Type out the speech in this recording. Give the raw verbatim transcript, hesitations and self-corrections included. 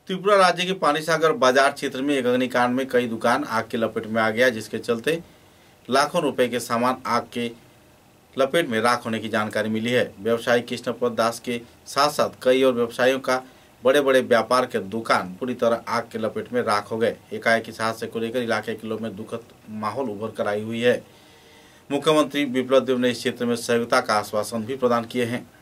त्रिपुरा राज्य के पानीसागर बाजार क्षेत्र में एक अग्निकांड में कई दुकान आग की लपेट में आ गया, जिसके चलते लाखों रुपए के सामान आग के लपेट में राख होने की जानकारी मिली है। व्यवसायी कृष्णपद दास के साथ साथ कई और व्यवसायियों का बड़े बड़े व्यापार के दुकान पूरी तरह आग के लपेट में राख हो गए। एकाएक इस हादसे को लेकर इलाके के लोगों में दुखद माहौल उभर कर आई हुई है। मुख्यमंत्री बिप्लब देब ने इस क्षेत्र में सहयोगिता का आश्वासन भी प्रदान किए हैं।